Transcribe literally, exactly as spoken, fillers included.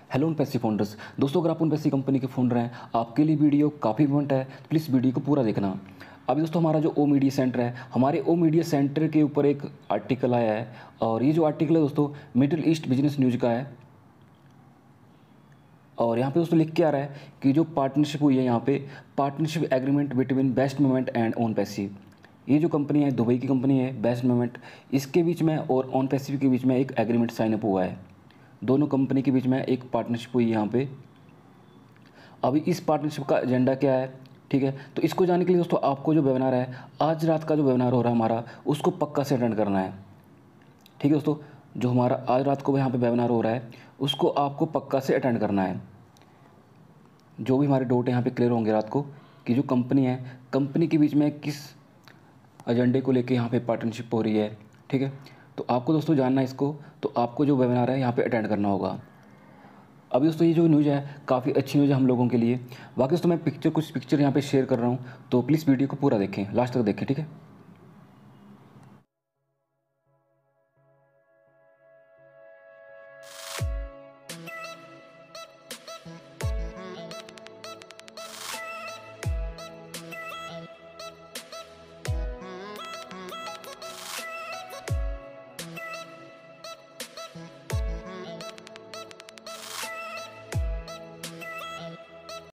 Hello उनपैसी founders. दोस्तों, अगर आप उनपैसी कंपनी के फाउंडर हैं, आपके लिए वीडियो काफ़ी इंपॉर्टेंट है, तो प्लीज़ वीडियो को पूरा देखना। अभी दोस्तों हमारा जो ओ मीडिया सेंटर है, हमारे ओ मीडिया सेंटर के ऊपर एक आर्टिकल आया है और ये जो आर्टिकल है दोस्तों मिडिल ईस्ट बिजनेस न्यूज़ का है। और यहाँ पे दोस्तों लिख के आ रहा है कि जो पार्टनरशिप हुई है यहाँ पे, partnership agreement between best moment and own passive. ये जो कंपनी है, दुबई की कंपनी है बेस्ट मोमेंट, इसके बीच में और ओन पैसिव के बीच में एक एग्रीमेंट साइन अप हुआ है। दोनों कंपनी के बीच में एक पार्टनरशिप हुई है यहाँ पे। अभी इस पार्टनरशिप का एजेंडा क्या है, ठीक है, तो इसको जानने के लिए दोस्तों आपको जो वेबिनार है, आज रात का जो वेबिनार हो रहा है हमारा, उसको पक्का से अटेंड करना है। ठीक है दोस्तों, जो हमारा आज रात को यहाँ पे वेबिनार हो रहा है, उसको आपको पक्का से अटेंड करना है। जो भी हमारे डाउट यहाँ पे क्लियर होंगे रात को, कि जो कंपनी है, कंपनी के बीच में किस एजेंडे को लेके यहाँ पे पार्टनरशिप हो रही है। ठीक है, तो आपको दोस्तों जानना है इसको, तो आपको जो वेबिनार है यहाँ पे अटेंड करना होगा। अभी दोस्तों ये जो न्यूज़ है काफ़ी अच्छी न्यूज़ है हम लोगों के लिए। बाकी दोस्तों मैं पिक्चर कुछ पिक्चर यहाँ पे शेयर कर रहा हूँ, तो प्लीज़ वीडियो को पूरा देखें, लास्ट तक देखें। ठीक है।